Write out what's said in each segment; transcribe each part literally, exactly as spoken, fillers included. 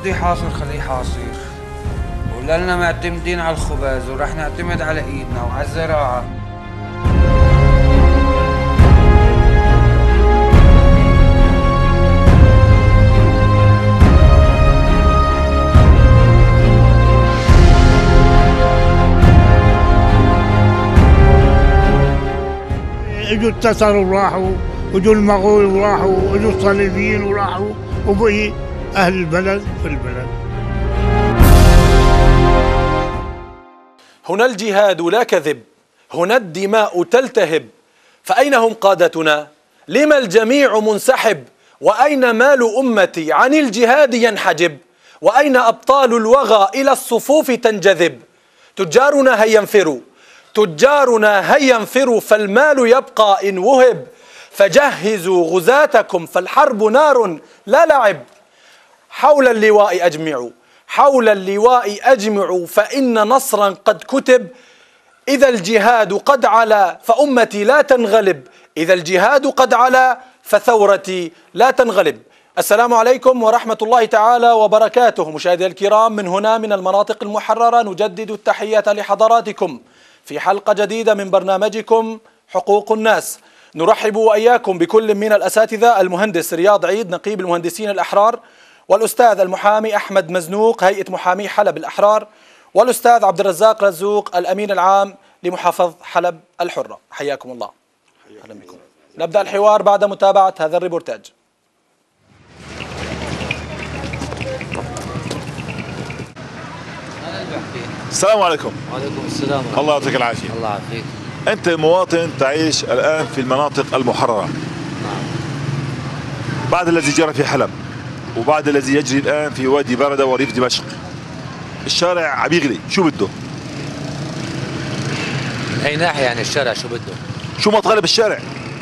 بده يحاصر خليه يحاصر، ولنا معتمدين على الخبز ورح نعتمد على ايدنا وعلى الزراعة. اجوا التتر وراحوا، واجوا المغول وراحوا، واجوا الصليبيين وراحوا، وبقي اهل البلد في البلد. هنا الجهاد لا كذب، هنا الدماء تلتهب، فأين هم قادتنا؟ لما الجميع منسحب؟ وأين مال أمتي عن الجهاد ينحجب؟ وأين أبطال الوغى إلى الصفوف تنجذب؟ تجارنا هيا انفروا، تجارنا هيا انفروا، فالمال يبقى إن وهب، فجهزوا غزاتكم فالحرب نار لا لعب. حول اللواء أجمعوا، حول اللواء أجمعوا، فإن نصرا قد كتب. إذا الجهاد قد علا فأمتي لا تنغلب، إذا الجهاد قد علا فثورتي لا تنغلب. السلام عليكم ورحمة الله تعالى وبركاته. مشاهدي الكرام، من هنا من المناطق المحررة نجدد التحية لحضراتكم في حلقة جديدة من برنامجكم حقوق الناس. نرحب وإياكم بكل من الأساتذة: المهندس رياض عيد نقيب المهندسين الأحرار، والأستاذ المحامي أحمد مزنوق هيئة محامي حلب الأحرار، والأستاذ عبد الرزاق رزوق الأمين العام لمحافظة حلب الحرة. حياكم الله. أهلا بكم. نبدأ الحوار بعد متابعة هذا الريبورتاج. السلام عليكم. وعليكم السلام. الله يعطيك العافية. الله يعافيك. أنت مواطن تعيش الآن في المناطق المحررة. نعم. بعد الذي جرى في حلب وبعد الذي يجري الآن في وادي بردة وريف دمشق، الشارع عم يغلي، شو بده؟ من أي ناحية يعني الشارع شو بده؟ شو مطالب الشارع؟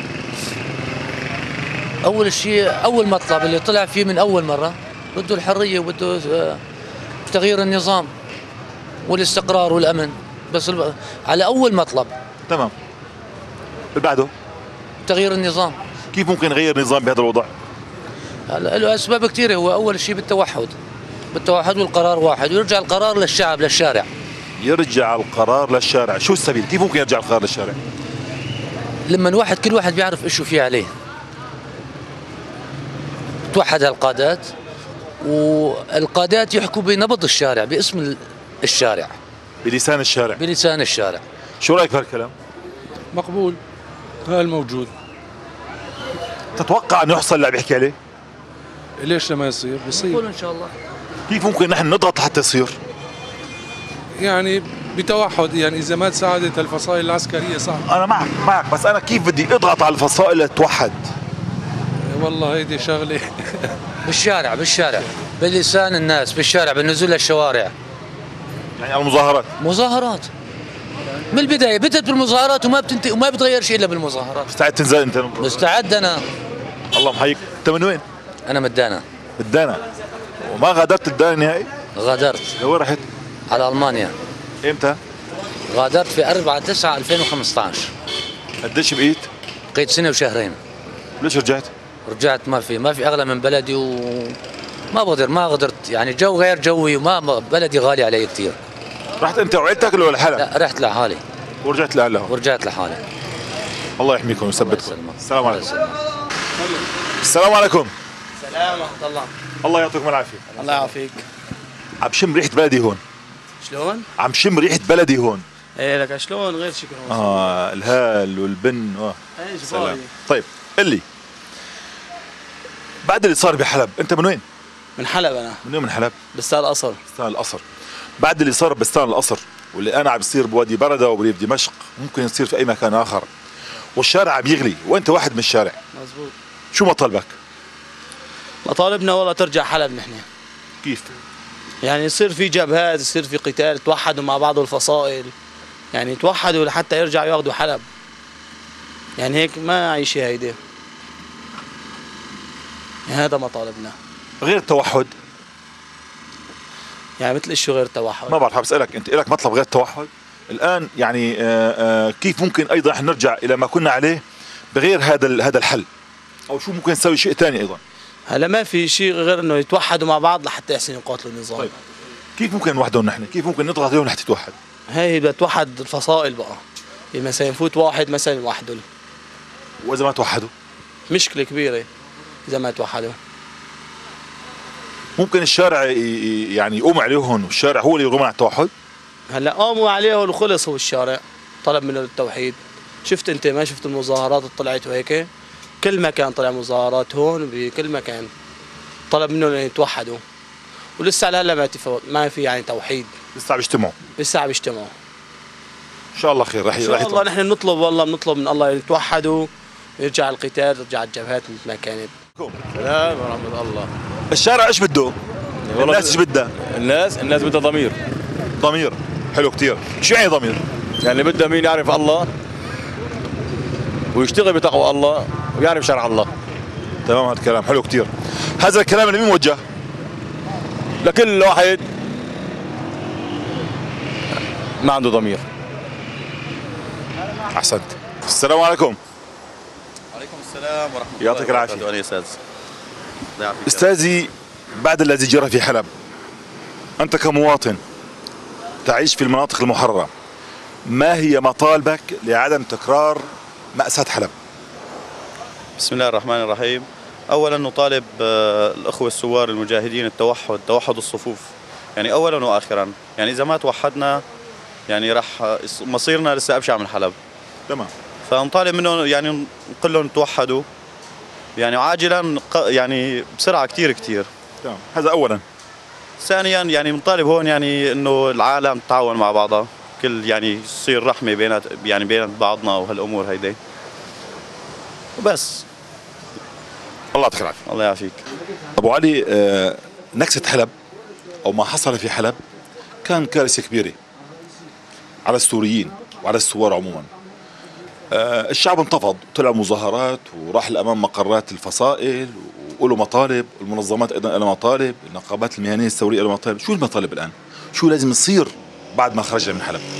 أول شيء، أول مطلب اللي طلع فيه من أول مرة، بده الحرية وبده تغيير النظام والاستقرار والأمن، بس على أول مطلب. تمام. اللي بعده؟ تغيير النظام. كيف ممكن نغير النظام بهذا الوضع؟ هلا له أسباب كثيرة. هو أول شيء بالتوحد، بالتوحد والقرار واحد، ويرجع القرار للشعب للشارع. يرجع القرار للشارع، شو السبيل؟ كيف ممكن يرجع القرار للشارع؟ لما واحد كل واحد بيعرف إيش فيه عليه. توحد القادات، والقادات يحكوا بنبض الشارع، باسم الشارع، بلسان الشارع. بلسان الشارع. شو رايك بهالكلام؟ مقبول، هذا الموجود. تتوقع انه يحصل اللي عم يحكي عليه؟ ليش لما يصير؟ بيصير. مقبول ان شاء الله. كيف ممكن نحن نضغط حتى يصير؟ يعني بتوحد، يعني اذا ما تساعدت الفصائل العسكريه صعب. انا معك معك بس انا كيف بدي اضغط على الفصائل لتتوحد؟ والله هيدي شغله. بالشارع، بالشارع، بلسان الناس، بالشارع، بالنزول للشوارع. يعني على المظاهرات. مظاهرات من البدايه، بدت بالمظاهرات وما بتنتهي وما بتغير شيء الا بالمظاهرات. مستعد تنزل انت؟ مستعد انا. الله محييك. انت من وين؟ انا من دانا. من دانا. وما غادرت الدانا نهائي؟ غادرت. لوين رحت؟ على المانيا. امتى؟ غادرت في أربعة تسعة ألفين وخمسة عشر. قديش بقيت؟ بقيت سنه وشهرين. ليش رجعت؟ رجعت ما في ما في اغلى من بلدي، وما بقدر ما قدرت، يعني جو غير جوي، وما بلدي غالي علي كثير. رحت انت وعيلتك ولا لحالك؟ لا، رحت لحالي. ورجعت لأهلها؟ ورجعت لحالي. الله يحميكم ويثبتكم. السلام عليكم. السلام عليكم. السلام ورحمة الله. الله يعطيكم العافية. الله يعافيك. عم شم ريحة بلدي هون. شلون؟ عم شم ريحة بلدي هون. ايه لك شلون غير شكل هون. اه الهال والبن. اه سلام. طيب قل لي، بعد اللي صار بحلب، انت من وين؟ من حلب انا. من وين من حلب؟ بستان القصر. بستان القصر. بعد اللي صار بستان القصر واللي انا عم بيصير بوادي بردة وبريف دمشق، ممكن يصير في اي مكان اخر، والشارع عم يغلي وانت واحد من الشارع. مزبوط. شو مطالبك؟ مطالبنا والله ترجع حلب نحن. كيف؟ يعني يصير في جبهات، يصير في قتال، توحدوا مع بعض الفصائل، يعني توحدوا لحتى يرجعوا ياخذوا حلب. يعني هيك ما أي شيء هيدي. يعني هذا مطالبنا. غير التوحد؟ يعني مثل ايش غير التوحد؟ ما بعرف، بسألك انت لك مطلب غير التوحد؟ الان يعني آآ آآ كيف ممكن ايضا نرجع الى ما كنا عليه بغير هذا هذا الحل؟ او شو ممكن نسوي شيء ثاني ايضا؟ هلا ما في شيء غير انه يتوحدوا مع بعض لحتى يحسن يقاتلوا النظام. طيب كيف ممكن نوحدهم نحن؟ كيف ممكن نضغط عليهم لحتى تتوحد؟ هي بدها توحد الفصائل بقى، يعني مثلا يفوت واحد مثلا يوحدوا، واذا ما توحدوا مشكله كبيره اذا ما توحدوا. ممكن الشارع يعني يقوم عليهم والشارع هو اللي يقوم على التوحد؟ هلا قاموا عليه وخلص، هو الشارع طلب منه التوحيد. شفت انت ما شفت المظاهرات اللي طلعت وهيك؟ كل مكان طلع مظاهرات، هون بكل مكان طلب منهم ان يتوحدوا، ولسه على هلا ما ما في يعني توحيد، لسه عم يجتمعوا لسه عم يجتمعوا. ان شاء الله خير. رح ان شاء الله نحن نطلب، والله بنطلب من الله يتوحدوا ويرجع القتال، ترجع الجبهات مثل ما كانت. سلام ورحمة الله. الشارع ايش بده؟ الناس ايش بدها؟ الناس الناس بدها ضمير. ضمير حلو كثير. شو يعني ضمير؟ يعني بدها مين يعرف الله ويشتغل بتقوى الله ويعرف شرع الله. تمام، هذا الكلام حلو كثير. هذا الكلام لمين موجه؟ لكل واحد ما عنده ضمير. احسنت. السلام عليكم. وعليكم السلام ورحمة الله يعطيك العافية. وبركاته. أستاذ استاذي، بعد الذي جرى في حلب، انت كمواطن تعيش في المناطق المحررة، ما هي مطالبك لعدم تكرار مأساة حلب؟ بسم الله الرحمن الرحيم. أولا نطالب الأخوة الثوار المجاهدين التوحد، توحد الصفوف، يعني أولا وآخرا. يعني إذا ما توحدنا يعني راح مصيرنا لسه أبشع من حلب. تمام. فنطالب منهم يعني نقول لهم توحدوا يعني عاجلا، يعني بسرعة كثير كثير. تمام، هذا أولا. ثانيا يعني بنطالب هون يعني إنه العالم تتعاون مع بعضها، كل يعني يصير رحمة بينات يعني بين بعضنا وهالأمور هيدي وبس. الله يعطيك العافية. الله يعافيك. أبو علي، آه نكسة حلب أو ما حصل في حلب كان كارثة كبيرة على السوريين وعلى الثوار عموما. آه الشعب انتفض، طلع مظاهرات وراح الأمام مقرات الفصائل وله مطالب، المنظمات أيضا لها مطالب، النقابات المهنية الثورية لها مطالب. شو المطالب الآن؟ شو لازم يصير بعد ما خرجنا من حلب؟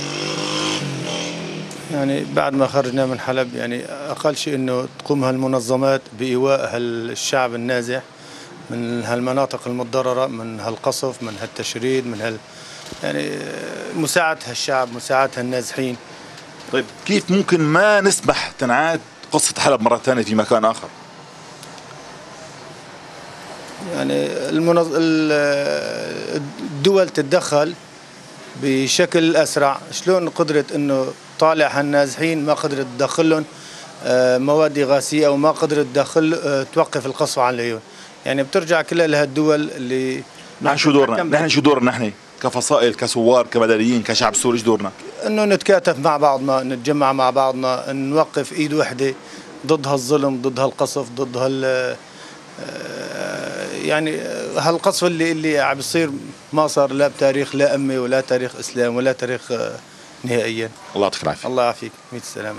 يعني بعد ما خرجنا من حلب يعني أقل شيء أنه تقوم هالمنظمات بإيواء هالشعب النازح من هالمناطق المتضررة، من هالقصف، من هالتشريد، من هال يعني مساعدة هالشعب، مساعدة هالنازحين. طيب كيف ممكن ما نسمح تنعاد قصة حلب مرة ثانية في مكان آخر؟ يعني المنظ... الدول تتدخل بشكل أسرع. شلون قدرت أنه طالع هالنازحين ما قدرت تدخلهم مواد إغاثية أو ما قدرت تدخل توقف القصف عليهم؟ يعني بترجع كلها لهالدول اللي نحن شو دورنا؟ نحن شو دورنا نحن كفصائل، كثوار، كمدنيين، كشعب سوري؟ شو دورنا؟ انه نتكاتف مع بعضنا، نتجمع مع بعضنا، نوقف ايد وحده ضد هالظلم، ضد هالقصف، ضد هال يعني هالقصف اللي اللي عم بيصير ما صار لا بتاريخ لا امي ولا تاريخ اسلام ولا تاريخ نهائيا. الله يعطيك العافيه. الله يعافيك، ميت السلامه.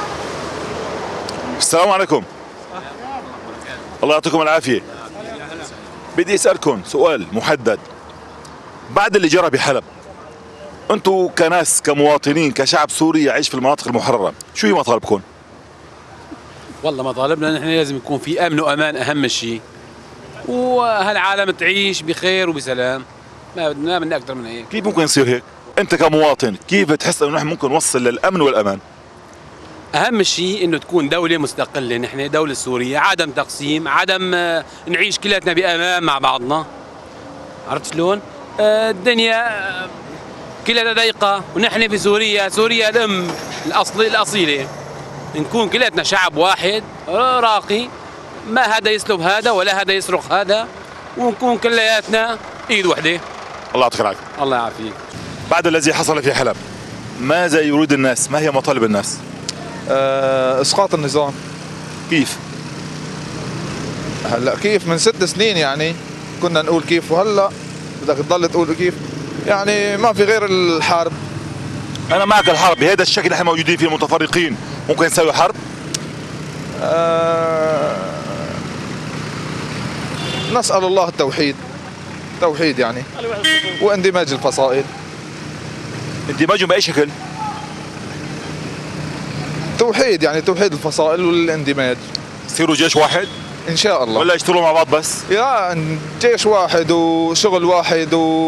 السلام عليكم. الله يعطيكم العافيه. بدي اسالكم سؤال محدد. بعد اللي جرى بحلب، انتم كناس كمواطنين كشعب سوري يعيش في المناطق المحرره، شو هي مطالبكم؟ والله مطالبنا نحن لازم يكون في امن وامان اهم شيء، وهالعالم تعيش بخير وبسلام، ما بدنا بدنا اكثر من هيك. كيف ممكن يصير هيك؟ انت كمواطن كيف بتحس انه نحن ممكن نوصل للامن والامان؟ اهم شيء انه تكون دوله مستقله، نحن دوله سوريه، عدم تقسيم، عدم نعيش كلاتنا بامان مع بعضنا. عرفت شلون؟ الدنيا كلها ضيقه، ونحن في سوريا، سوريا الام الاصل الاصيله، نكون كلاتنا شعب واحد راقي، ما هذا يسلب هذا ولا هذا يسرق هذا، ونكون كلياتنا ايد وحده. الله يعطيك العافيه. الله يعافيك. بعد الذي حصل في حلب، ماذا يريد الناس؟ ما هي مطالب الناس؟ أه اسقاط النظام. كيف؟ هلا كيف؟ من ست سنين يعني كنا نقول كيف، وهلا بدك تضل تقول كيف؟ يعني ما في غير الحرب. انا معك الحرب بهذا الشكل اللي احنا موجودين فيه متفرقين، ممكن نسوي حرب؟ أه نسأل الله التوحيد، توحيد يعني، واندماج الفصائل. اندماجهم باي شكل؟ توحيد يعني توحيد الفصائل والاندماج. يصيروا جيش واحد؟ ان شاء الله. ولا يشتغلوا مع بعض بس؟ يا جيش واحد وشغل واحد و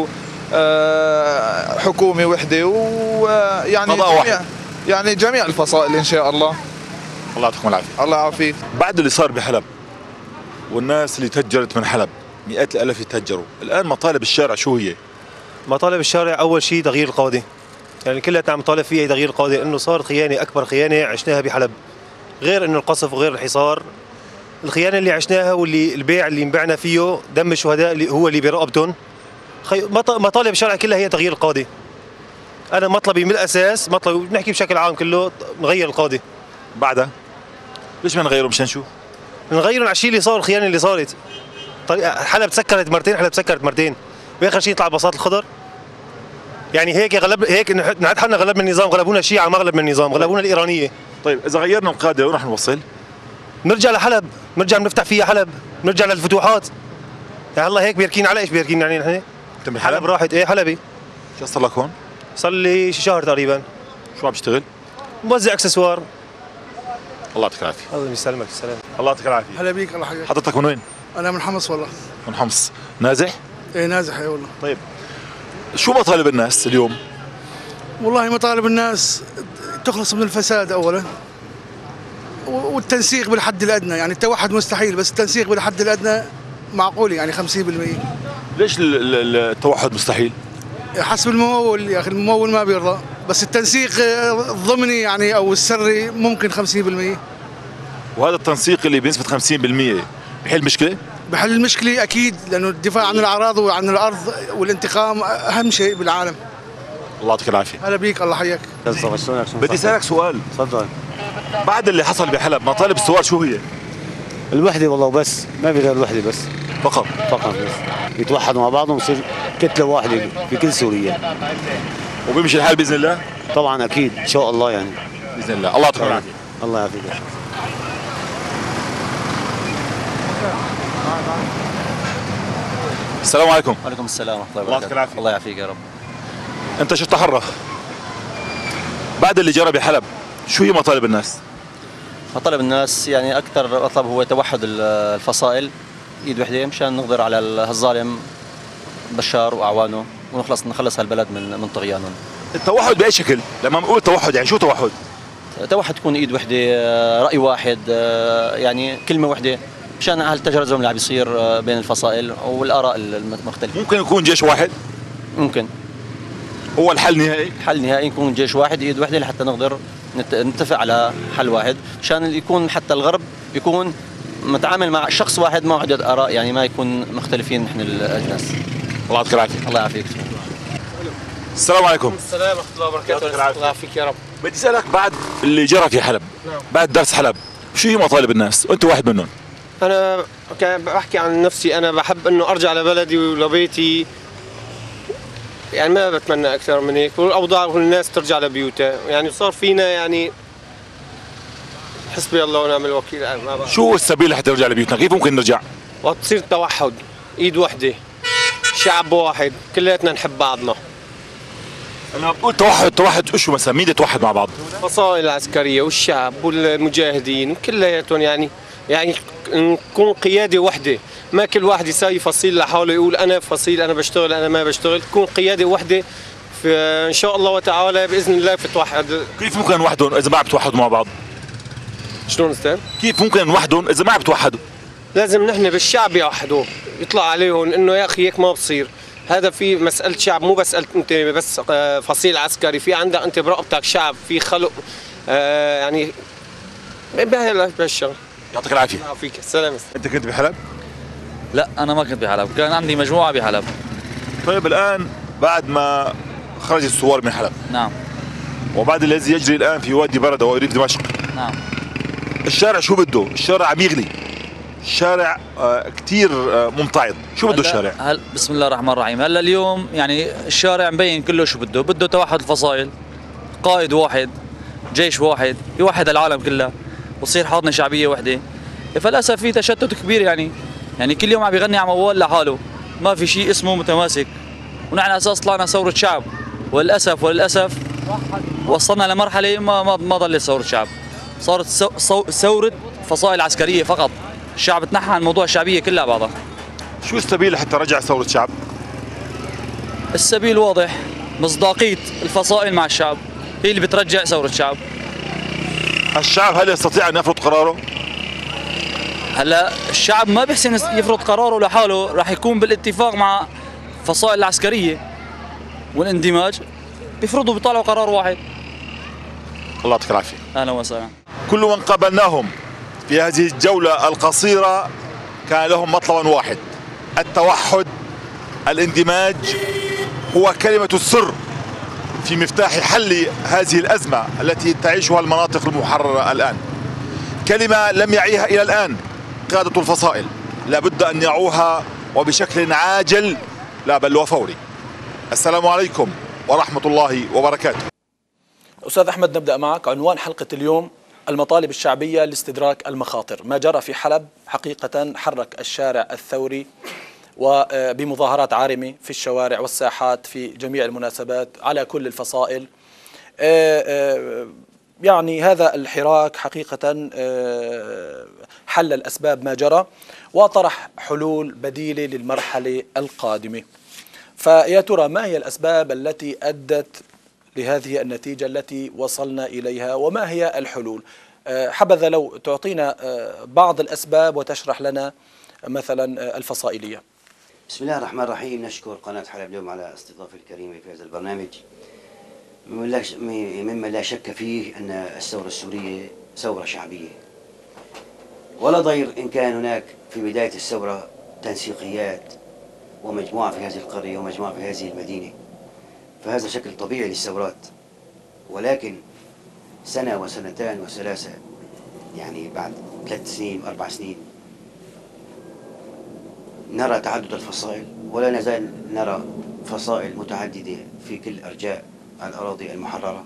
آه، حكومه وحده ويعني قضاء جميع واحد. يعني جميع الفصائل ان شاء الله. الله يعطيكم العافيه. الله يعافيك. بعد اللي صار بحلب والناس اللي تهجرت من حلب مئات الالاف يتهجروا، الان مطالب الشارع شو هي؟ مطالب الشارع اول شيء تغيير القاضي، يعني كلها عم طالب فيها تغيير القاضي، لانه صار خيانه، اكبر خيانه عشناها بحلب، غير انه القصف وغير الحصار. الخيانه اللي عشناها واللي البيع اللي انبعنا فيه، دم الشهداء اللي هو اللي برقبتهم. خي... مطالب الشارع كلها هي تغيير القاضي. انا مطلبي من الاساس، مطلبي بنحكي بشكل عام كله، نغير القاضي. بعدها ليش ما نغيره مشان شو؟ نغيرهم على الشيء اللي صار، الخيانه اللي صارت. حلب تسكرت مرتين، حلب تسكرت مرتين، واخر شيء يطلع بساط الخضر. يعني هيك غلب هيك نعد حالنا غلبنا النظام، غلبونا الشيعة ما غلبنا النظام، غلبونا الإيرانية. طيب إذا غيرنا القادة وين رح نوصل؟ نرجع لحلب، نرجع بنفتح فيها حلب، نرجع للفتوحات. يعني الله هيك بيركين على ايش بيركين يعني نحن؟ انت حلب راحت، ايه حلبي. شو صار لك هون؟ صار لي شهر تقريبا. شو عم تشتغل؟ موزع اكسسوار. الله يعطيك العافية. الله يسلمك، السلام. الله يعطيك العافية. هلا بيك، الله يحييك. حضرتك من وين؟ أنا من حمص والله. من حمص، نازح؟ إيه نازح اي والله. طيب شو مطالب الناس اليوم؟ والله مطالب الناس تخلص من الفساد أولا، والتنسيق بالحد الأدنى، يعني التوحد مستحيل بس التنسيق بالحد الأدنى معقول، يعني خمسين بالمئة. ليش التوحد مستحيل؟ حسب الممول يا أخي، الممول ما بيرضى، بس التنسيق الضمني يعني أو السري ممكن خمسين بالمئة. وهذا التنسيق اللي بنسبة خمسين بالمئة بحل مشكلة؟ بحل المشكلة أكيد، لأنه الدفاع عن الأعراض وعن الأرض والانتقام أهم شيء بالعالم. الله يعطيك العافية. هلا بيك، الله يحييك. بدي اسالك سؤال. تفضل. بعد اللي حصل بحلب مطالب الثوار شو هي؟ الوحدة والله وبس، ما في غير الوحدة بس. فقط فقط بس. يتوحدوا مع بعضهم ويصير كتلة واحدة في كل سوريا. وبيمشي الحال بإذن الله؟ طبعا أكيد إن شاء الله يعني. بإذن الله، الله يعطيك العافية. الله يعافيك. السلام عليكم. وعليكم السلام ورحمة الله الله يعطيك العافية. الله يعافيك يا رب. أنت شو تحرك؟ بعد اللي جرى بحلب شو هي مطالب الناس؟ مطالب الناس يعني أكثر مطلب هو توحد الفصائل، إيد وحدة مشان نقدر على الظالم بشار وأعوانه ونخلص نخلص هالبلد من من طغيانهم. التوحد بأي شكل؟ لما بنقول توحد يعني شو توحد؟ توحد تكون إيد وحدة، رأي واحد، يعني كلمة وحدة مشان هالتجرذم اللي عم بيصير بين الفصائل والآراء المختلفة. ممكن يكون جيش واحد؟ ممكن. هو الحل النهائي؟ الحل النهائي يكون جيش واحد، ايد واحده، لحتى نقدر نتفق على حل واحد، مشان يكون حتى الغرب يكون متعامل مع شخص واحد، ما عدة آراء، يعني ما يكون مختلفين نحن الأجناس. الله يعطيك العافية. الله يعافيك. السلام عليكم. السلام ورحمة الله وبركاته. الله يعافيك يا رب. بدي اسالك بعد اللي جرى في حلب، نعم. بعد درس حلب، شو هي مطالب الناس؟ وانت واحد منهم. أنا كان بحكي عن نفسي، أنا بحب إنه أرجع لبلدي ولبيتي، يعني ما بتمنى أكثر من هيك، والأوضاع والناس ترجع لبيوتها، يعني صار فينا يعني حسبي الله ونعم الوكيل. شو السبيل لحتى نرجع لبيوتنا؟ كيف ممكن نرجع؟ وتصير توحد، إيد وحدة، شعب واحد، كلياتنا نحب بعضنا. أنا بقول توحد، توحد شو مثلا؟ مين يتوحد مع بعض؟ الفصائل العسكرية والشعب والمجاهدين كلياتهم، يعني يعني نكون قيادة وحدة، ما كل واحد يساوي فصيل لحاله يقول أنا فصيل، أنا بشتغل، أنا ما بشتغل، تكون قيادة وحدة في إن شاء الله وتعالى بإذن الله في توحد. كيف ممكن نوحدهم إذا ما عم بتوحدوا مع بعض؟ شلون أستاذ؟ كيف ممكن نوحدهم إذا ما عم بتوحدوا؟ لازم نحن بالشعب يوحدوه، يطلع عليهم إنه يا أخي هيك ما بصير، هذا في مسألة شعب، مو بس أنت بس فصيل عسكري، في عندك أنت برقبتك شعب، في خلق آه يعني بهالشغل. يعطيك العافية. يعافيك السلام. أنت كنت بحلب؟ لا أنا ما كنت بحلب، كان عندي مجموعة بحلب. طيب الآن بعد ما خرج الثوار من حلب، نعم، وبعد الذي يجري الآن في وادي بردة وريف دمشق، نعم، الشارع شو بده؟ الشارع عم يغلي، الشارع آه كثير آه ممتعض، شو بده الشارع؟ هل بسم الله الرحمن الرحيم. هلا اليوم يعني الشارع مبين كله شو بده، بده توحد الفصائل، قائد واحد، جيش واحد، يوحد العالم كلها وتصير حاضنة شعبية وحدة. فللأسف في تشتت كبير، يعني يعني كل يوم عم يغني على موال لحاله، ما في شيء اسمه متماسك، ونحن اساس طلعنا ثورة شعب، وللأسف وللأسف وصلنا لمرحلة ما ما ما ضلت ثورة شعب، صارت ثورة فصائل عسكرية فقط، الشعب تنحى عن موضوع الشعبيه كلها بعضها. شو السبيل لحتى رجع ثورة الشعب؟ السبيل واضح، مصداقيه الفصائل مع الشعب هي اللي بترجع ثوره الشعب. الشعب هل يستطيع ان يفرض قراره؟ هلا الشعب ما بيحسن يفرض قراره لحاله، راح يكون بالاتفاق مع الفصائل العسكريه والاندماج، بيفرضوا بيطلعوا قرار واحد. الله يعطيك العافيه. اهلا وسهلا. كل من قابلناهم في هذه الجولة القصيرة كان لهم مطلب واحد: التوحد. الاندماج هو كلمة السر في مفتاح حل هذه الأزمة التي تعيشها المناطق المحررة الآن. كلمة لم يعيها إلى الآن قادة الفصائل، لابد أن يعوها وبشكل عاجل لا بل وفوري. السلام عليكم ورحمة الله وبركاته. أستاذ أحمد، نبدأ معك. عنوان حلقة اليوم: المطالب الشعبية لاستدراك المخاطر. ما جرى في حلب حقيقة حرك الشارع الثوري وبمظاهرات عارمة في الشوارع والساحات في جميع المناسبات على كل الفصائل. يعني هذا الحراك حقيقة حل الأسباب ما جرى وطرح حلول بديلة للمرحلة القادمة. فيا ترى ما هي الأسباب التي أدت لهذه النتيجة التي وصلنا إليها، وما هي الحلول؟ حبذا لو تعطينا بعض الأسباب وتشرح لنا مثلا الفصائلية. بسم الله الرحمن الرحيم. نشكر قناة حلب اليوم على استضافة الكريمة في هذا البرنامج. مما لا شك فيه أن الثورة السورية ثورة شعبية، ولا ضير إن كان هناك في بداية الثورة تنسيقيات ومجموعة في هذه القرية ومجموعة في هذه المدينة، فهذا شكل طبيعي للثورات. ولكن سنة وسنتان وثلاثة، يعني بعد ثلاث سنين أربع سنين، نرى تعدد الفصائل، ولا نزال نرى فصائل متعددة في كل أرجاء الأراضي المحررة.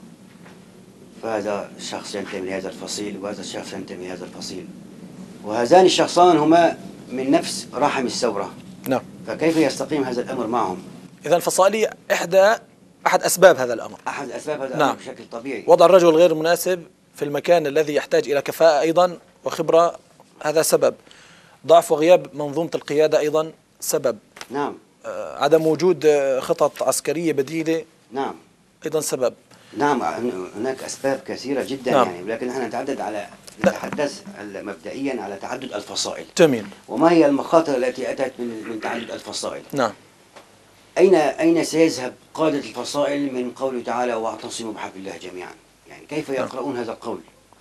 فهذا الشخص ينتمي لهذا الفصيل وهذا الشخص ينتمي لهذا الفصيل، وهذان الشخصان هما من نفس رحم الثورة. نعم. فكيف يستقيم هذا الأمر معهم؟ إذا الفصائلية إحدى أحد أسباب هذا الأمر. أحد أسباب هذا نعم. الأمر بشكل طبيعي. وضع الرجل غير المناسب في المكان الذي يحتاج إلى كفاءة أيضا وخبرة، هذا سبب. ضعف وغياب منظومة القيادة أيضا سبب. نعم. آه عدم وجود خطط عسكرية بديلة. نعم. أيضا سبب. نعم، هناك أسباب كثيرة جدا. نعم. يعني لكن نحن نتعدد على نتحدث مبدئيا على تعدد الفصائل. جميل. وما هي المخاطر التي أتت من من تعدد الفصائل؟ نعم. أين أين سيذهب قادة الفصائل من قوله تعالى: واعتصموا بحبل الله جميعا؟ يعني كيف يقرؤون هذا القول؟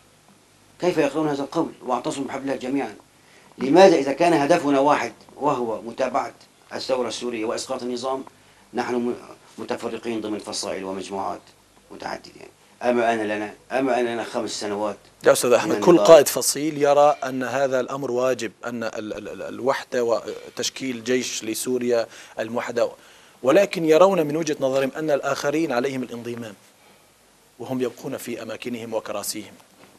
كيف يقرؤون هذا القول واعتصموا بحبل الله جميعا؟ لماذا إذا كان هدفنا واحد وهو متابعة الثورة السورية وإسقاط النظام، نحن متفرقين ضمن فصائل ومجموعات متعددة؟ يعني أما أنا لنا أما أنا لنا خمس سنوات. يا أستاذ أحمد، كل قائد فصيل يرى أن هذا الأمر واجب، أن ال ال الوحدة وتشكيل جيش لسوريا الموحدة، ولكن يرون من وجهة نظرهم أن الآخرين عليهم الانضمام وهم يبقون في أماكنهم وكراسيهم.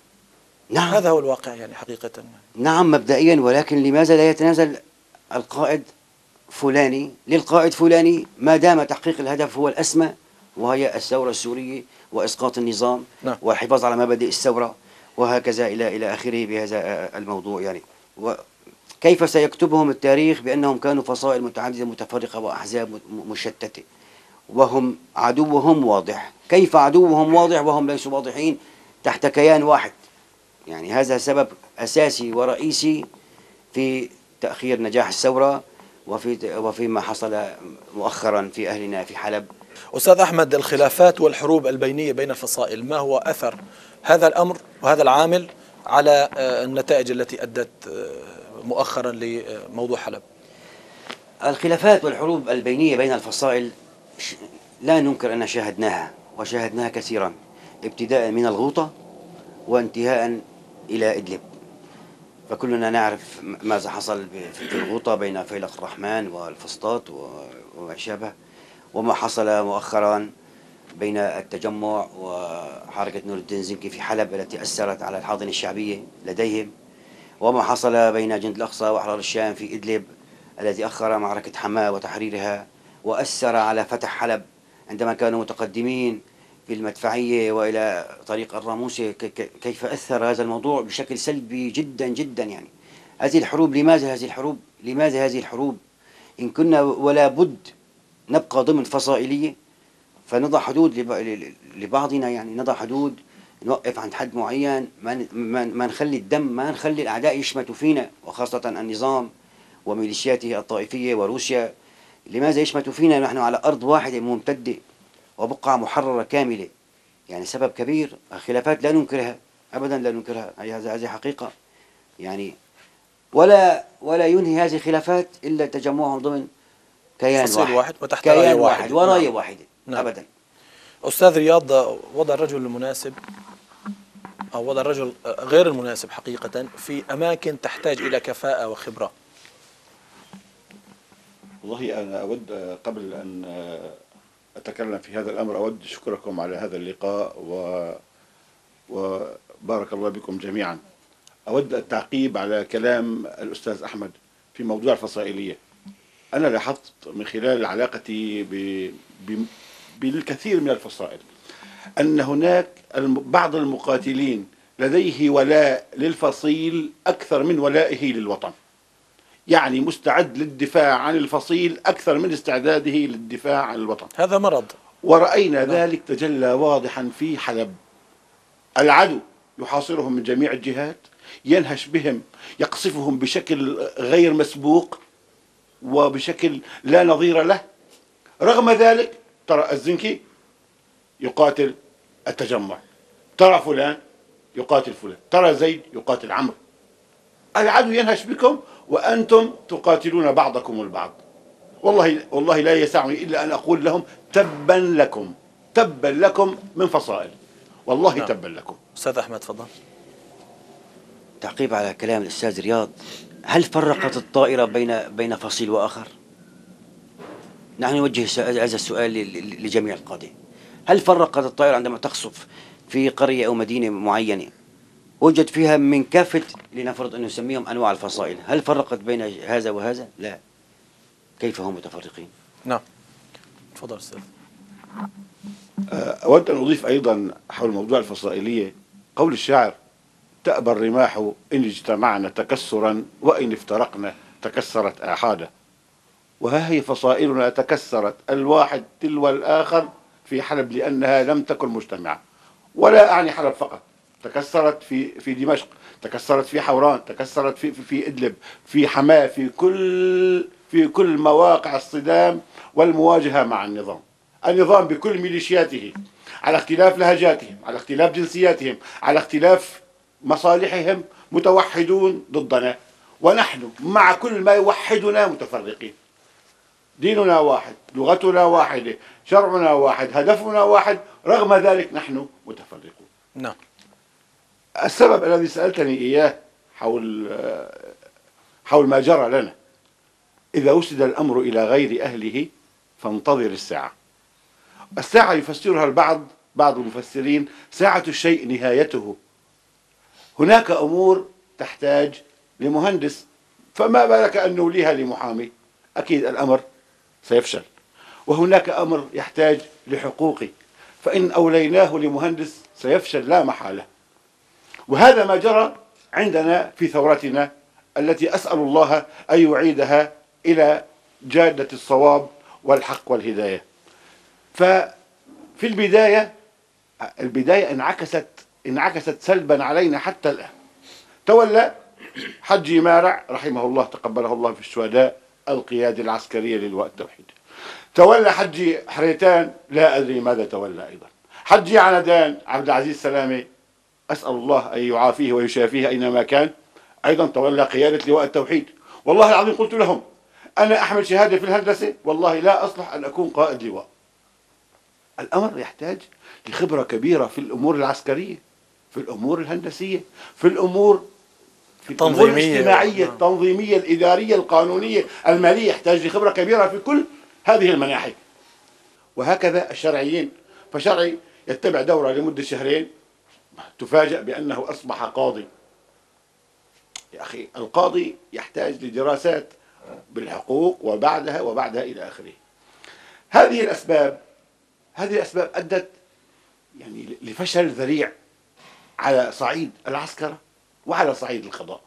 نعم. هذا هو الواقع يعني حقيقة. نعم مبدئيا، ولكن لماذا لا يتنازل القائد فلاني للقائد فلاني ما دام تحقيق الهدف هو الأسمى، وهي الثورة السورية وإسقاط النظام. نعم. والحفاظ على مبادئ الثورة وهكذا إلى إلى آخره بهذا الموضوع. يعني وكيف سيكتبهم التاريخ بأنهم كانوا فصائل متعددة متفرقة وأحزاب مشتتة وهم عدوهم واضح؟ كيف عدوهم واضح وهم ليسوا واضحين تحت كيان واحد؟ يعني هذا سبب أساسي ورئيسي في تأخير نجاح الثورة وفي وفيما حصل مؤخرا في أهلنا في حلب. أستاذ أحمد، الخلافات والحروب البينية بين الفصائل، ما هو أثر هذا الأمر وهذا العامل على النتائج التي أدت مؤخرا لموضوع حلب؟ الخلافات والحروب البينية بين الفصائل لا ننكر أن شاهدناها وشاهدناها كثيرا، ابتداء من الغوطة وانتهاء إلى إدلب. فكلنا نعرف ماذا حصل في الغوطة بين فيلق الرحمن والفسطاط وما شابه، وما حصل مؤخرا بين التجمع وحركة نور الدين زنكي في حلب التي أثرت على الحاضنة الشعبية لديهم، وما حصل بين جند الأقصى وأحرار الشام في إدلب الذي أخر معركة حماة وتحريرها وأثر على فتح حلب عندما كانوا متقدمين في المدفعية وإلى طريق الراموسة. كيف أثر هذا الموضوع بشكل سلبي جدا جدا. يعني هذه الحروب لماذا هذه الحروب لماذا هذه الحروب إن كنا ولا بد نبقى ضمن فصائلية فنضع حدود لبعضنا، يعني نضع حدود، نوقف عند حد معين، ما ما نخلي الدم، ما نخلي الأعداء يشمتوا فينا، وخاصة النظام وميليشياته الطائفية وروسيا. لماذا يشمتوا فينا نحن على أرض واحدة ممتدة وبقعة محررة كاملة؟ يعني سبب كبير. الخلافات لا ننكرها أبدا، لا ننكرها، هذه حقيقة يعني. ولا ولا ينهي هذه الخلافات إلا تجمعهم ضمن كيان واحد, واحد وتحت كيان راية واحد, واحد وراية نعم. واحدة نعم. أبدا. أستاذ رياض، وضع الرجل المناسب أو وضع الرجل غير المناسب حقيقة في أماكن تحتاج إلى كفاءة وخبرة. والله أنا أود قبل أن أتكلم في هذا الأمر أود شكركم على هذا اللقاء و وبارك الله بكم جميعا. أود التعقيب على كلام الأستاذ أحمد في موضوع الفصائلية. أنا لاحظت من خلال علاقتي ب... ب... بالكثير من الفصائل أن هناك بعض المقاتلين لديه ولاء للفصيل أكثر من ولائه للوطن، يعني مستعد للدفاع عن الفصيل أكثر من استعداده للدفاع عن الوطن. هذا مرض، ورأينا ذلك تجلى واضحا في حلب. العدو يحاصرهم من جميع الجهات، ينهش بهم، يقصفهم بشكل غير مسبوق وبشكل لا نظير له. رغم ذلك ترى الزنكي يقاتل التجمع، ترى فلان يقاتل فلان، ترى زيد يقاتل عمرو. العدو ينهش بكم وأنتم تقاتلون بعضكم البعض. والله والله لا يسعني إلا أن أقول لهم تبا لكم، تبا لكم من فصائل، والله نعم. تبا لكم. أستاذ أحمد تفضل. تعقيب على كلام الأستاذ رياض، هل فرقت الطائرة بين بين فصيل وآخر؟ نحن نوجه هذا السؤال لجميع القادة. هل فرقت الطائرة عندما تقصف في قرية أو مدينة معينة وجد فيها من كافة، لنفرض أن نسميهم أنواع الفصائل، هل فرقت بين هذا وهذا؟ لا. كيف هم متفرقين؟ نعم. تفضل أستاذ. أود أن أضيف أيضا حول موضوع الفصائلية قول الشاعر: تأبى الرماح إن اجتمعنا تكسرا وإن افترقنا تكسرت آحادا. وها هي فصائلنا تكسرت الواحد تلو الآخر في حلب لأنها لم تكن مجتمعة. ولا أعني حلب فقط، تكسرت في في دمشق، تكسرت في حوران، تكسرت في في, في إدلب، في حماة، في كل في كل مواقع الصدام والمواجهة مع النظام. النظام بكل ميليشياته، على اختلاف لهجاتهم، على اختلاف جنسياتهم، على اختلاف مصالحهم، متوحدون ضدنا، ونحن مع كل ما يوحدنا متفرقين. ديننا واحد، لغتنا واحدة، شرعنا واحد، هدفنا واحد، رغم ذلك نحن متفرقون. نعم. السبب الذي سألتني إياه حول حول ما جرى لنا: إذا وسد الأمر إلى غير أهله فانتظر الساعة. الساعة يفسرها البعض بعض المفسرين ساعة الشيء نهايته. هناك أمور تحتاج لمهندس، فما بالك أن نوليها لمحامي؟ أكيد الأمر سيفشل. وهناك أمر يحتاج لحقوقي، فإن أوليناه لمهندس سيفشل لا محالة. وهذا ما جرى عندنا في ثورتنا التي أسأل الله أن يعيدها إلى جادة الصواب والحق والهداية. ففي البداية البداية انعكست انعكست سلبا علينا حتى الآن. تولى حجي مارع رحمه الله تقبله الله في الشهداء القيادة العسكرية للواء التوحيد. تولى حجي حريتان لا أدري ماذا تولى أيضا. حجي عندان عبد العزيز سلامة أسأل الله أن يعافيه ويشافيه أينما كان، أيضا تولى قيادة لواء التوحيد. والله العظيم قلت لهم: أنا أحمل شهادة في الهندسة، والله لا أصلح أن أكون قائد لواء. الأمر يحتاج لخبرة كبيرة في الأمور العسكرية، في الأمور الهندسية، في الأمور في الأمور الاجتماعية، التنظيمية، الإدارية، القانونية، المالية. يحتاج لخبرة كبيرة في كل هذه المناحي. وهكذا الشرعيين، فشرعي يتبع دورة لمدة شهرين تفاجأ بأنه أصبح قاضي. يا أخي القاضي يحتاج لدراسات بالحقوق وبعدها وبعدها إلى آخره. هذه الأسباب هذه الأسباب أدت يعني لفشل ذريع على صعيد العسكرة وعلى صعيد القضاء.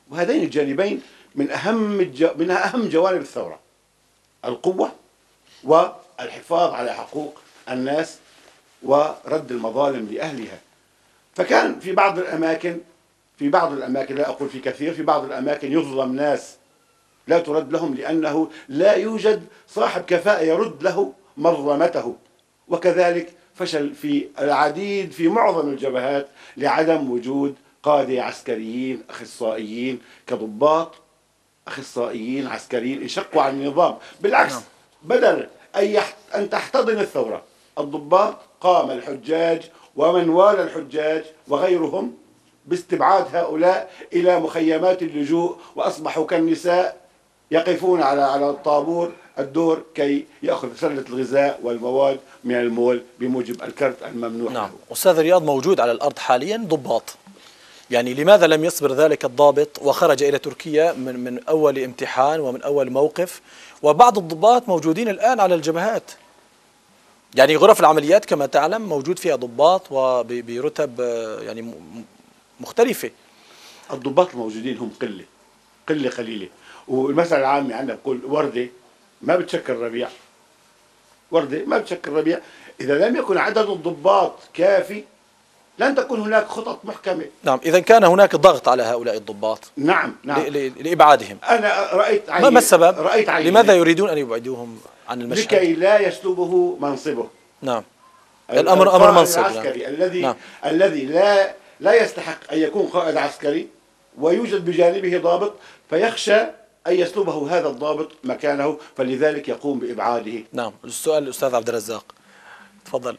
وهذين الجانبين من أهم الج... من أهم جوانب الثورة، القوة والحفاظ على حقوق الناس ورد المظالم لأهلها. فكان في بعض الأماكن في بعض الأماكن لا أقول في كثير، في بعض الأماكن يظلم ناس لا ترد لهم لأنه لا يوجد صاحب كفاءة يرد له مظلمته. وكذلك فشل في العديد في معظم الجبهات لعدم وجود قادة عسكريين أخصائيين كضباط أخصائيين عسكريين انشقوا عن النظام. بالعكس، بدل أن تحتضن الثورة الضباط، قام الحجاج ومن والى الحجاج وغيرهم باستبعاد هؤلاء إلى مخيمات اللجوء، وأصبحوا كالنساء يقفون على على الطابور الدور كي يأخذ سلة الغذاء والمواد من المول بموجب الكرت الممنوح. نعم. أستاذ رياض، موجود على الأرض حاليا ضباط، يعني لماذا لم يصبر ذلك الضابط وخرج إلى تركيا من من أول امتحان ومن أول موقف، وبعض الضباط موجودين الآن على الجبهات؟ يعني غرف العمليات كما تعلم موجود فيها ضباط وبرتب يعني مختلفة. الضباط الموجودين هم قلة قلة قليلة، والمثل العامي عندنا بقول وردة ما بتشكل ربيع، وردة ما بتشكل ربيع. إذا لم يكن عدد الضباط كافي لن تكون هناك خطط محكمة. نعم، إذا كان هناك ضغط على هؤلاء الضباط. نعم نعم. لإبعادهم. أنا رأيت عيني. ما السبب؟ رأيت عيني. لماذا يريدون أن يبعدوهم عن المشهد؟ لكي لا يسلبه منصبه. نعم. الأمر أمر منصب. العسكري نعم. الذي نعم. الذي لا لا يستحق أن يكون قائد عسكري ويوجد بجانبه ضابط، فيخشى أن يسلبه هذا الضابط مكانه، فلذلك يقوم بإبعاده. نعم. السؤال الأستاذ عبد الرزاق، تفضل.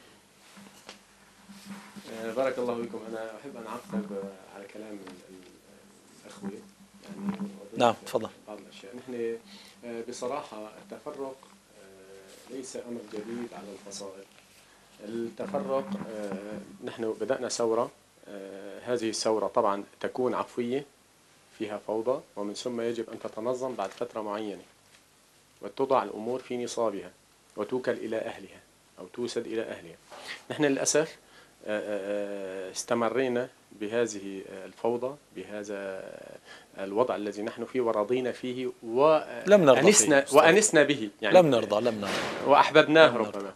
بارك الله فيكم. أنا أحب أن أعقب على كلام الأخوة يعني. نعم تفضل. بعض الأشياء، نحن بصراحة التفرق ليس أمر جديد على الفصائل. التفرق نحن بدأنا ثورة، هذه الثورة طبعا تكون عفوية فيها فوضى، ومن ثم يجب أن تتنظم بعد فترة معينة وتضع الأمور في نصابها وتوكل إلى أهلها أو توسد إلى أهلها. نحن للأسف استمرينا بهذه الفوضى، بهذا الوضع الذي نحن فيه ورضينا فيه ولم نرضى وأنسنا, فيه. وأنسنا به يعني. لم نرضى لم نرضى وأحببناه لم ربما.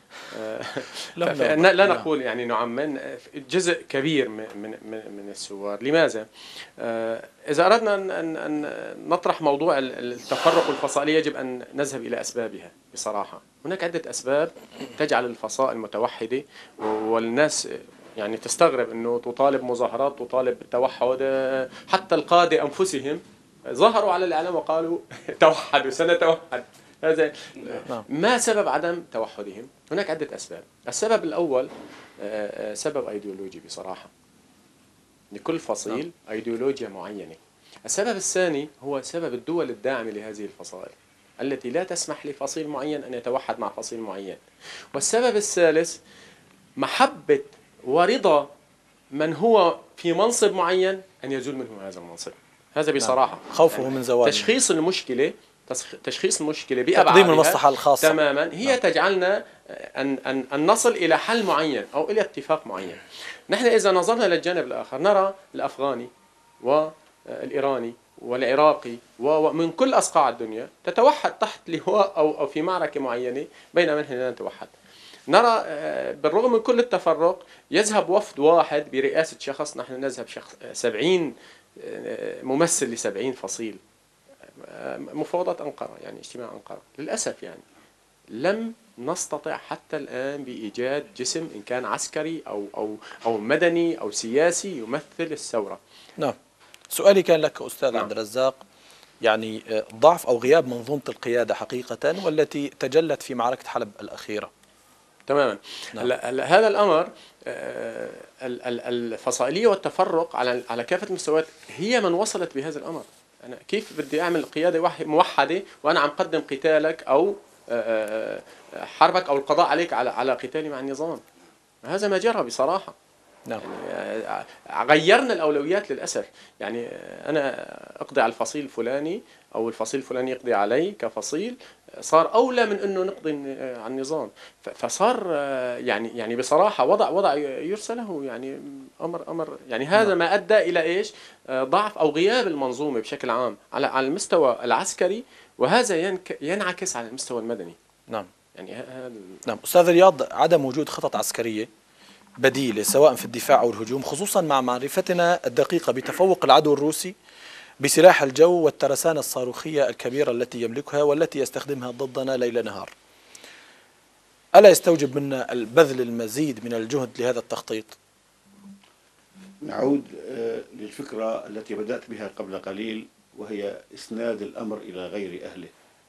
لا, لا نقول يعني نعمم، جزء كبير من من من الثوار. لماذا؟ إذا أردنا أن أن نطرح موضوع التفرق الفصائلي يجب أن نذهب إلى أسبابها. بصراحة هناك عدة أسباب تجعل الفصائل متوحدة، والناس يعني تستغرب أنه تطالب مظاهرات، تطالب بالتوحد. حتى القادة أنفسهم ظهروا على الإعلام وقالوا توحدوا سنتوحد. هذا ما سبب عدم توحدهم؟ هناك عدة أسباب. السبب الأول سبب أيديولوجي بصراحة، لكل فصيل أيديولوجيا معينة. السبب الثاني هو سبب الدول الداعمة لهذه الفصائل التي لا تسمح لفصيل معين أن يتوحد مع فصيل معين. والسبب الثالث محبة ورضا من هو في منصب معين أن يزول منه هذا المنصب. هذا بصراحة خوفه من زواله. تشخيص المشكلة تشخيص المشكلة بأبعادها تقديم المصلحة الخاصة تماما هي تجعلنا أن, أن, أن نصل إلى حل معين أو إلى اتفاق معين. نحن إذا نظرنا للجانب الآخر نرى الأفغاني والإيراني والعراقي ومن كل أصقاع الدنيا تتوحد تحت لواء أو, أو في معركة معينة، بينما نحن لا نتوحد. نرى بالرغم من كل التفرق يذهب وفد واحد برئاسة شخص، نحن نذهب شخص سبعين ممثل لسبعين فصيل. مفاوضات أنقرة يعني اجتماع أنقرة، للأسف يعني لم نستطع حتى الآن بإيجاد جسم إن كان عسكري أو أو أو مدني أو سياسي يمثل الثورة. نعم. سؤالي كان لك أستاذ نعم. عبد الرزاق، يعني ضعف أو غياب منظومة القيادة حقيقة والتي تجلت في معركة حلب الأخيرة. تماما. نعم. هذا الأمر الفصائلية والتفرق على على كافة المستويات هي من وصلت بهذا الأمر. أنا كيف بدي أعمل قيادة موحدة وأنا عم قدم قتالك أو حربك أو القضاء عليك على على قتالي مع النظام؟ هذا ما جرى بصراحة. نعم. يعني غيرنا الأولويات للأسف. يعني أنا أقضي على الفصيل الفلاني أو الفصيل الفلاني يقضي علي كفصيل، صار أولى من أنه نقضي على النظام. فصار يعني يعني بصراحة وضع وضع يرسى له يعني أمر أمر يعني هذا نعم. ما أدى إلى إيش؟ ضعف أو غياب المنظومة بشكل عام على على المستوى العسكري، وهذا ينعكس على المستوى المدني. نعم. يعني هذا نعم أستاذ رياض، عدم وجود خطط عسكرية بديلة سواء في الدفاع أو الهجوم، خصوصا مع معرفتنا الدقيقة بتفوق العدو الروسي بسلاح الجو والترسانة الصاروخية الكبيرة التي يملكها والتي يستخدمها ضدنا ليل نهار، ألا يستوجب منا البذل المزيد من الجهد لهذا التخطيط؟ نعود للفكرة التي بدأت بها قبل قليل، وهي إسناد الأمر إلى غير أهله.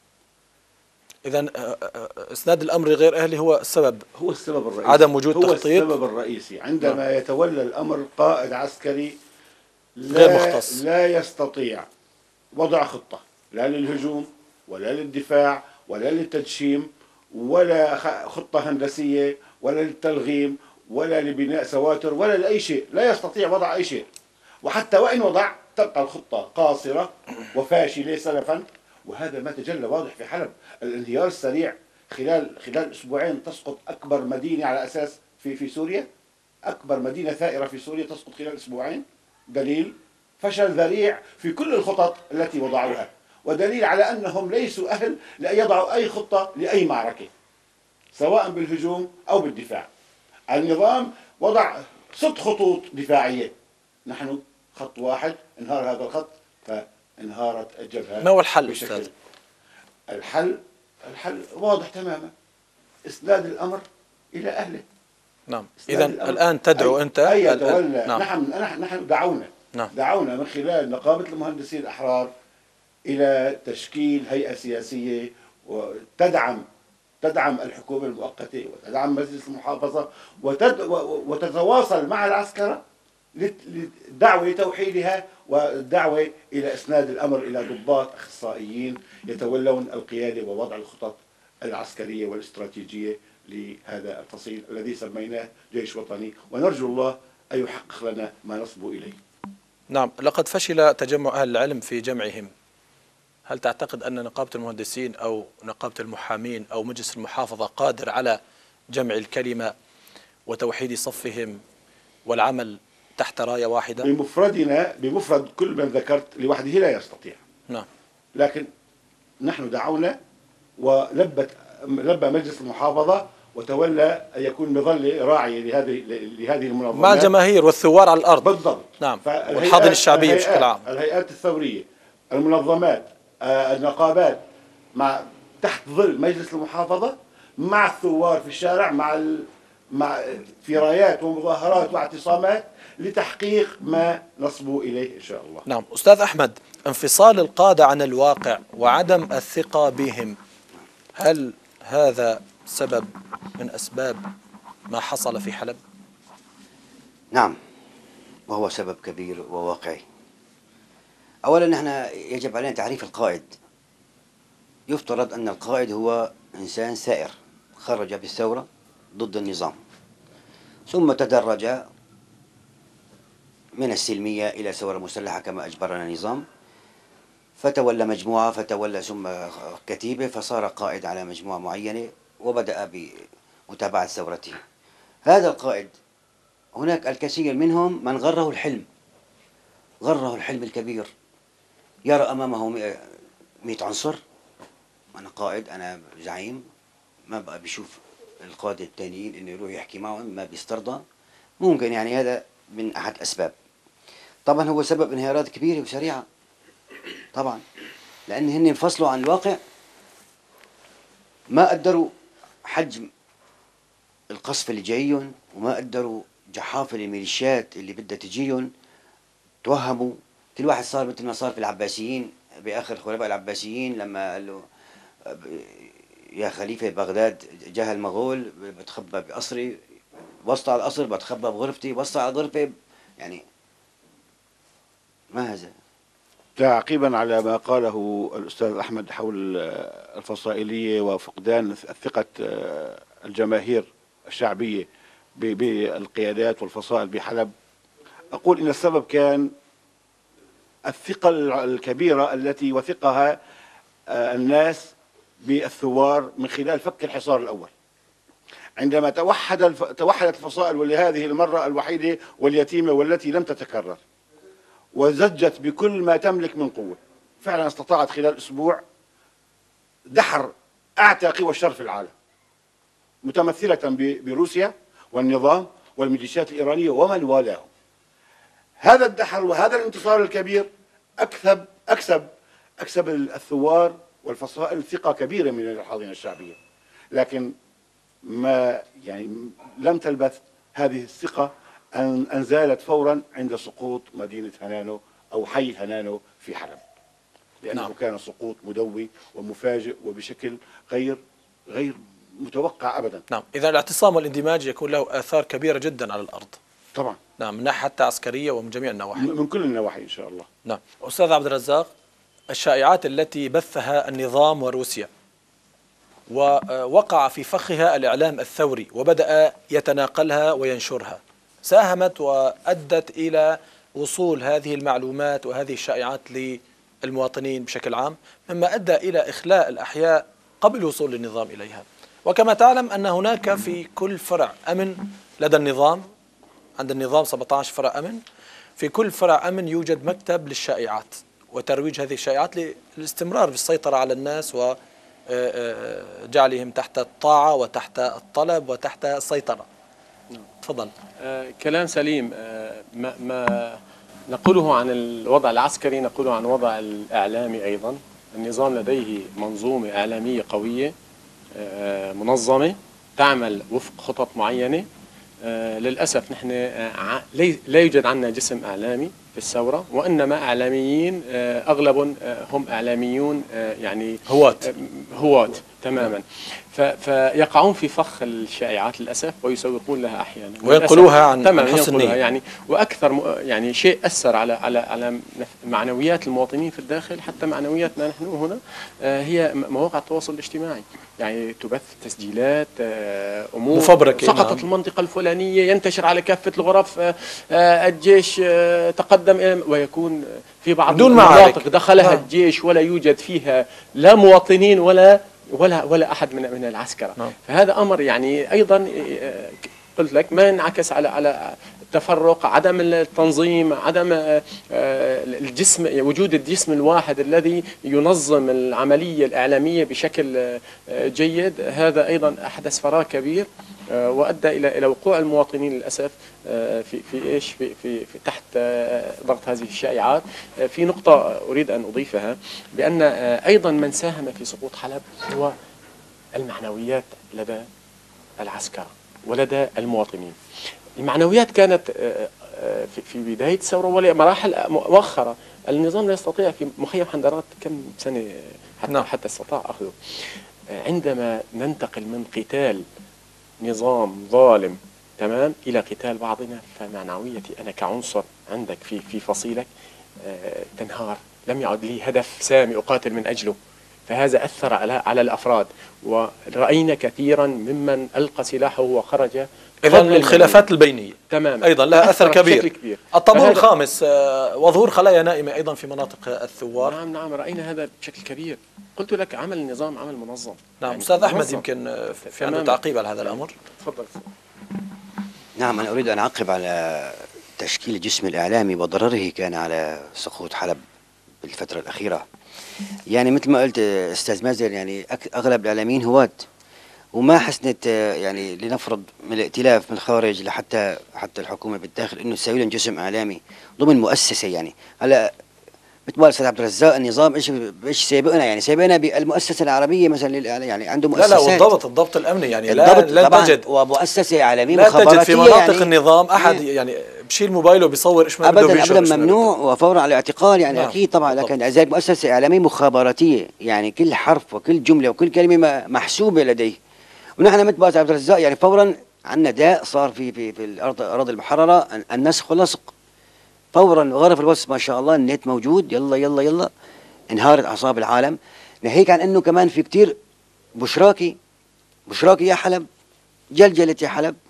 إذن إسناد الأمر غير أهله هو السبب، هو السبب الرئيسي، عدم وجود هو تخطيط. السبب الرئيسي عندما نعم. يتولى الأمر قائد عسكري لا, غير مختص. لا يستطيع وضع خطة لا للهجوم ولا للدفاع ولا للتدشيم ولا خطة هندسية ولا للتلغيم ولا لبناء سواتر ولا لأي شيء، لا يستطيع وضع أي شيء. وحتى وإن وضع تبقى الخطة قاصرة وفاشلة سلفا، وهذا ما تجلى واضح في حلب. الانهيار السريع خلال خلال اسبوعين تسقط اكبر مدينه على اساس في في سوريا، اكبر مدينه ثائره في سوريا تسقط خلال اسبوعين، دليل فشل ذريع في كل الخطط التي وضعوها، ودليل على انهم ليسوا اهل لان يضعوا اي خطه لاي معركه سواء بالهجوم او بالدفاع. النظام وضع ست خطوط دفاعيه، نحن خط واحد، انهار هذا الخط فانهارت الجبهه. ما هو الحل استاذ؟ الحل الحل واضح تماما، اسناد الامر الى اهله. نعم. اذا الان تدعو أي انت أي يتولى. نعم. نحن نحن دعونا نعم. دعونا من خلال نقابه المهندسين الاحرار الى تشكيل هيئه سياسيه وتدعم تدعم الحكومه المؤقته وتدعم مجلس المحافظه وتد وتتواصل مع العسكره للدعوه لتوحيدها والدعوه الى اسناد الامر الى ضباط اخصائيين يتولون القياده ووضع الخطط العسكريه والاستراتيجيه لهذا الفصيل الذي سميناه جيش وطني، ونرجو الله ان يحقق لنا ما نصبو اليه. نعم، لقد فشل تجمع اهل العلم في جمعهم. هل تعتقد ان نقابه المهندسين او نقابه المحامين او مجلس المحافظه قادر على جمع الكلمه وتوحيد صفهم والعمل تحت رايه واحده؟ بمفردنا بمفرد كل من ذكرت لوحده لا يستطيع. نعم. لكن نحن دعونا ولبت لبى مجلس المحافظه وتولى ان يكون مظله راعيه لهذه لهذه المنظمات مع الجماهير والثوار على الارض. بالضبط. نعم. والحاضنه الشعبيه بشكل عام. الهيئات الثوريه، المنظمات، آه النقابات، مع تحت ظل مجلس المحافظه، مع الثوار في الشارع، مع ال... مع في رايات ومظاهرات واعتصامات لتحقيق ما نصبو إليه إن شاء الله. نعم. أستاذ أحمد، انفصال القادة عن الواقع وعدم الثقة بهم، هل هذا سبب من أسباب ما حصل في حلب؟ نعم، وهو سبب كبير وواقعي. أولا نحن يجب علينا تعريف القائد. يفترض أن القائد هو إنسان ثائر خرج بالثورة ضد النظام، ثم تدرج من السلمية إلى ثورة مسلحة كما أجبرنا النظام، فتولى مجموعة، فتولى ثم كتيبة، فصار قائد على مجموعة معينة وبدأ بمتابعة ثورته. هذا القائد هناك الكثير منهم من غره الحلم، غره الحلم الكبير، يرى أمامه مئة عنصر، أنا قائد، أنا زعيم، ما بقى بيشوف القادة التانيين إنه يروح يحكي معهم، ما بيسترضى. ممكن يعني هذا من أحد أسباب. طبعا هو سبب انهيارات كبيرة وسريعة طبعا، لأن هن انفصلوا عن الواقع، ما قدروا حجم القصف اللي جايهم، وما قدروا جحافل الميليشيات اللي بدها تجيهم. توهموا، كل واحد صار مثل ما صار في العباسيين بآخر الخلفاء العباسيين لما قال له يا خليفة بغداد جاه المغول، بتخبى بقصري، وسط على القصر، بتخبى بغرفتي، وسط على الغرفة. يعني ما هذا؟ تعقيبا على ما قاله الأستاذ أحمد حول الفصائلية وفقدان ثقة الجماهير الشعبية بالقيادات والفصائل بحلب، أقول إن السبب كان الثقة الكبيرة التي وثقها الناس بالثوار من خلال فك الحصار الأول. عندما توحد توحدت الفصائل، ولهذه المرة الوحيدة واليتيمة والتي لم تتكرر، وزجت بكل ما تملك من قوة، فعلا استطاعت خلال أسبوع دحر أعتى قوى الشر في العالم، متمثلة بروسيا والنظام والميليشيات الإيرانية ومن والاهم. هذا الدحر وهذا الانتصار الكبير أكسب أكسب أكسب الثوار والفصائل ثقة كبيرة من الحاضنة الشعبية، لكن ما يعني لم تلبث هذه الثقة أن أن زالت فورا عند سقوط مدينة هنانو أو حي هنانو في حلب، لأنه نعم. كان سقوط مدوي ومفاجئ وبشكل غير غير متوقع أبدا. نعم، إذا الاعتصام والاندماج يكون له آثار كبيرة جدا على الأرض. طبعا. نعم، من ناحية حتى عسكرية ومن جميع النواحي. من كل النواحي إن شاء الله. نعم. أستاذ عبد الرزاق، الشائعات التي بثها النظام وروسيا ووقع في فخها الإعلام الثوري وبدأ يتناقلها وينشرها، ساهمت وأدت إلى وصول هذه المعلومات وهذه الشائعات للمواطنين بشكل عام، مما أدى إلى إخلاء الأحياء قبل وصول النظام إليها. وكما تعلم أن هناك في كل فرع أمن لدى النظام، عند النظام سبعة عشر فرع أمن، في كل فرع أمن يوجد مكتب للشائعات وترويج هذه الشائعات للاستمرار في السيطرة على الناس وجعلهم تحت الطاعة وتحت الطلب وتحت السيطرة. تفضل. آه كلام سليم. آه ما, ما نقوله عن الوضع العسكري نقوله عن الوضع الإعلامي أيضا. النظام لديه منظومة إعلامية قوية آه منظمة تعمل وفق خطط معينة. آه للأسف نحن آه لا يوجد عندنا جسم إعلامي في الثورة، وإنما إعلاميين آه أغلب آه هم إعلاميون آه يعني هواة آه هواة تماما، فيقعون في فخ الشائعات للأسف ويسوقون لها أحيانا وينقلوها عن تماما ينقلوها يعني. وأكثر يعني شيء أثر على على على معنويات المواطنين في الداخل، حتى معنوياتنا نحن هنا، آه هي مواقع التواصل الاجتماعي، يعني تبث تسجيلات آه أمور مفبركة. سقطت نعم. المنطقة الفلانية، ينتشر على كافة الغرف، آه آه الجيش آه تقدم، ويكون في بعض المناطق دخلها الجيش ولا يوجد فيها لا مواطنين ولا ولا ولا احد من من العسكرة. نعم. فهذا امر يعني ايضا قلت لك ما ينعكس على على التفرق، عدم التنظيم، عدم الجسم، وجود الجسم الواحد الذي ينظم العملية الإعلامية بشكل جيد. هذا ايضا احدث فراغ كبير وادى الى الى وقوع المواطنين للاسف في في ايش في في, في تحت ضغط هذه الشائعات. في نقطة اريد ان اضيفها، بان ايضا من ساهم في سقوط حلب هو المعنويات لدى العسكرة ولدى المواطنين. المعنويات كانت في في بداية الثورة ومراحل مؤخرة. النظام لا يستطيع في مخيم حندرات كم سنة حتى نعم. حتى استطاع اخذه. عندما ننتقل من قتال نظام ظالم تمام الى قتال بعضنا، فمعنويتي انا كعنصر عندك في في فصيلك آه تنهار. لم يعد لي هدف سامي اقاتل من اجله، فهذا اثر على على الافراد، وراينا كثيرا ممن القى سلاحه وخرج. اذا الخلافات البينيه تمام ايضا لها اثر كبير. كبير. الطابور الخامس آه وظهور خلايا نائمه ايضا في مناطق الثوار. نعم نعم راينا هذا بشكل كبير. قلت لك عمل النظام عمل منظم. نعم يعني استاذ احمد يمكن في عنده تعقيب على هذا الامر. تفضل. نعم انا اريد ان اعقب على تشكيل الجسم الاعلامي وضرره كان على سقوط حلب بالفتره الاخيره. يعني مثل ما قلت استاذ مازن، يعني اغلب الاعلاميين هواة، وما حسنت يعني لنفرض من الائتلاف من الخارج لحتى حتى الحكومه بالداخل انه تسوي لهم جسم اعلامي ضمن مؤسسه. يعني هلا مثل ما استاذ عبد الرزاق النظام ايش ايش سابقنا، يعني سابقنا بالمؤسسه العربيه مثلا للاعلام، يعني عنده مؤسسات. لا لا والضبط الضبط الامني يعني لا لا تجد ومؤسسه اعلاميه لا مخابراتيه تجد في مناطق يعني النظام احد يعني بشيل موبايله بيصور ايش ما بده ابدا ابدا ممنوع وفورا على الاعتقال يعني. نعم. اكيد طبعا، لكن لذلك مؤسسه اعلاميه مخابراتيه، يعني كل حرف وكل جمله وكل كلمه محسوبه لديه. ونحن مثل ما عبد الرزاق يعني فورا عندنا داء صار في في في الارض الاراضي المحرره، النسخ واللصق فورا. غرف الوصف ما شاء الله النت موجود، يلا يلا يلا انهارت اعصاب العالم. ناهيك عن انه كمان في كتير بشراكي بشراكي يا حلب، جلجلت يا حلب،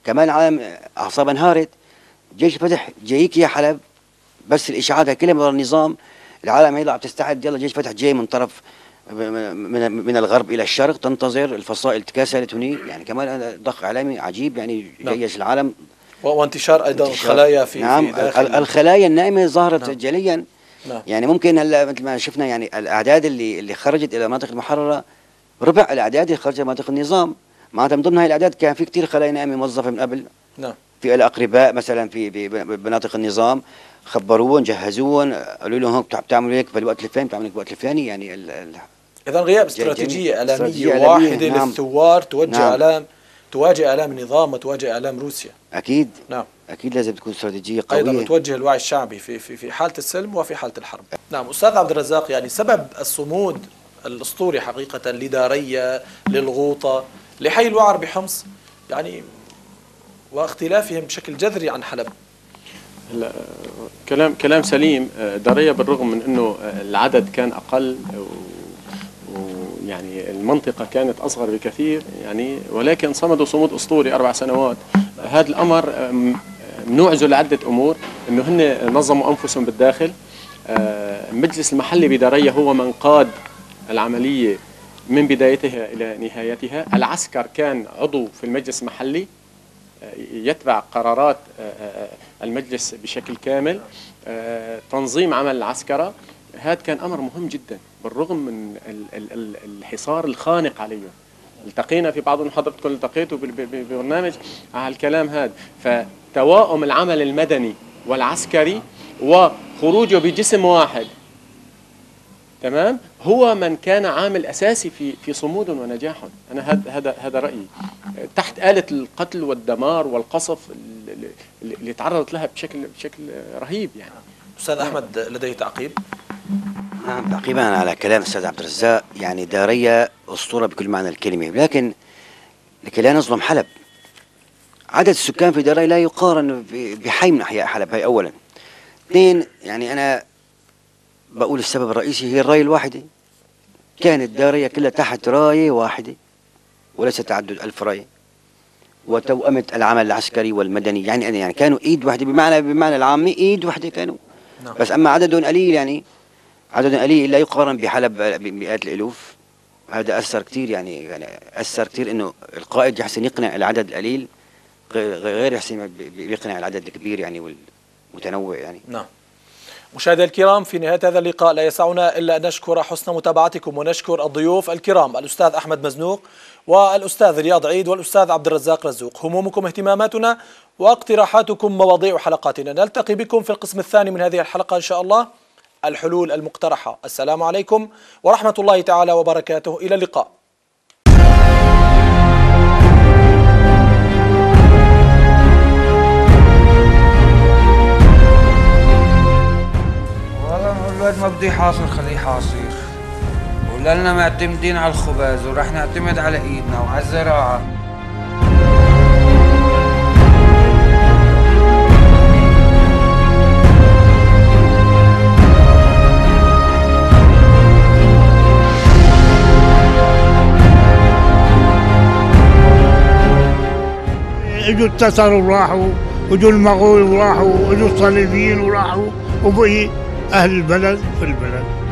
كمان العالم اعصابها انهارت. جيش فتح جايك يا حلب، بس الاشاعات كلها من النظام، العالم هي عم تستعد، يلا جيش فتح جاي من طرف من من الغرب الى الشرق، تنتظر الفصائل تكاسلت هني، يعني كمان ضخ اعلامي عجيب، يعني جيش العالم وانتشار ايضا الخلايا في نعم في داخل الخلايا النائمه ظهرت نعم. جليا. نعم. يعني ممكن هلا مثل ما شفنا يعني الاعداد اللي اللي خرجت الى المناطق المحرره ربع الاعداد اللي خرجت مناطق النظام، معناتها من ضمن هاي الاعداد كان في كثير خلايا نائمه موظفه من قبل. نعم. في الاقرباء مثلا في بمناطق النظام خبروهم جهزوهم قالوا لهم هون بتعملوا هيك بالوقت الفلاني بتعملوا هيك بالوقت الفلاني، يعني اذا غياب استراتيجيه اعلاميه استراتيجية واحده نعم. للثوار توجه نعم. اعلام تواجه اعلام النظام وتواجه اعلام روسيا. اكيد نعم اكيد لازم تكون استراتيجيه قويه، ايضا توجه الوعي الشعبي في في في حاله السلم وفي حاله الحرب. نعم استاذ عبد الرزاق، يعني سبب الصمود الاسطوري حقيقه لداريا، للغوطه، لحي الوعر بحمص، يعني واختلافهم بشكل جذري عن حلب. هلا كلام كلام سليم. داريا بالرغم من انه العدد كان اقل ويعني المنطقه كانت اصغر بكثير يعني، ولكن صمدوا صمود اسطوري اربع سنوات. هذا الامر نعزل لعده امور، انه هن نظموا انفسهم بالداخل. المجلس المحلي بداريا هو من قاد العمليه من بدايتها الى نهايتها. العسكر كان عضو في المجلس المحلي يتبع قرارات المجلس بشكل كامل. تنظيم عمل العسكرة هذا كان أمر مهم جدا بالرغم من الحصار الخانق عليهم. التقينا في بعض حضرتكم التقيتوا ببرنامج على الكلام هذا. فتوائم العمل المدني والعسكري وخروجه بجسم واحد تمام هو من كان عامل اساسي في في صمودهم ونجاحهم. انا هذا هذا هذا رايي، تحت آلة القتل والدمار والقصف اللي, اللي تعرضت لها بشكل بشكل رهيب يعني. استاذ احمد لديه تعقيب؟ نعم تعقيبا على كلام الاستاذ عبد الرزاق، يعني داريا اسطوره بكل معنى الكلمه، لكن لكي لا نظلم حلب، عدد السكان في داريا لا يقارن بحي من احياء حلب. هي اولا. اثنين، يعني انا بقول السبب الرئيسي هي الرايه الواحده. كانت داريا كلها تحت رايه واحده وليس تعدد ألف رايه، وتوأمة العمل العسكري والمدني، يعني يعني كانوا ايد واحده بمعنى بمعنى العامي ايد واحده كانوا. نعم. بس اما عددهم قليل، يعني عددهم قليل لا يقارن بحلب بمئات الالوف. هذا اثر كثير، يعني يعني اثر كثير انه القائد يحسن يقنع العدد القليل غير يحسن يقنع العدد الكبير يعني والمتنوع يعني. نعم. مشاهدينا الكرام، في نهاية هذا اللقاء لا يسعنا إلا أن نشكر حسن متابعتكم ونشكر الضيوف الكرام الأستاذ أحمد مزنوق والأستاذ رياض عيد والأستاذ عبد الرزاق رزوق. همومكم اهتماماتنا واقتراحاتكم مواضيع حلقاتنا. نلتقي بكم في القسم الثاني من هذه الحلقة إن شاء الله، الحلول المقترحة. السلام عليكم ورحمة الله تعالى وبركاته، إلى اللقاء. الواد ما بدي حاصر خليه حاصر، ولا لنا معتمدين على الخبز ورح نعتمد على ايدنا وعلى الزراعة. اجوا التتر وراحوا، واجوا المغول وراحوا، واجوا الصليبيين وراحوا، وبقي أهل البلد في البلد.